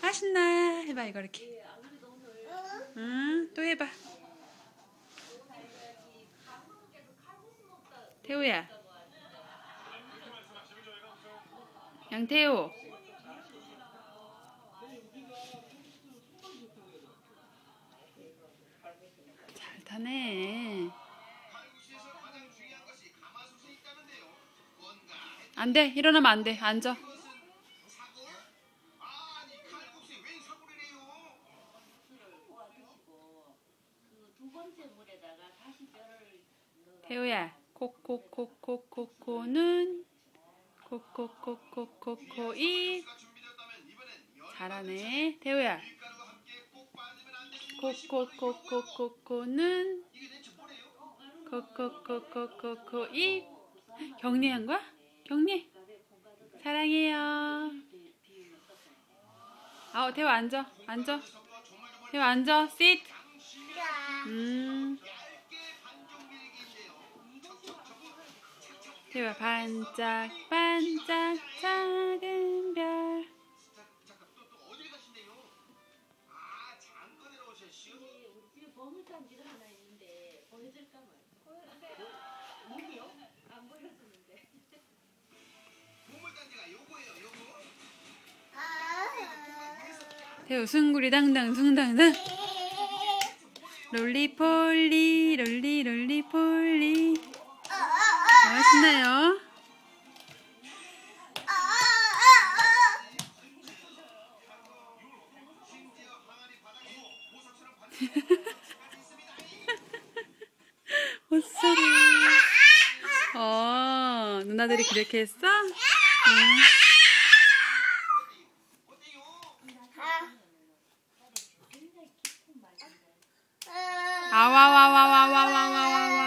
맛있나 해봐. 이거 이렇게. 응, 또 해봐. 태우야. 양태우. 잘 타네. 안 돼. 일어나면 안 돼. 앉아. 태우야. 코코코코코코는 코코코코코코이. 잘하네. 태우야. 코코코코코코는 코코코코코코이. 격리한 거야? 격리. 사랑해요. 아우, 태우 앉아. 앉아. 태우 앉아. sit. 태우야, 반짝 반짝 작은 별. 태우 숭구리 당당 숭당당. 롤리폴리 롤리 롤리폴리. 맛있나요? 옷소리. 누나들이 그렇게 했어? 아와와와와와와와와.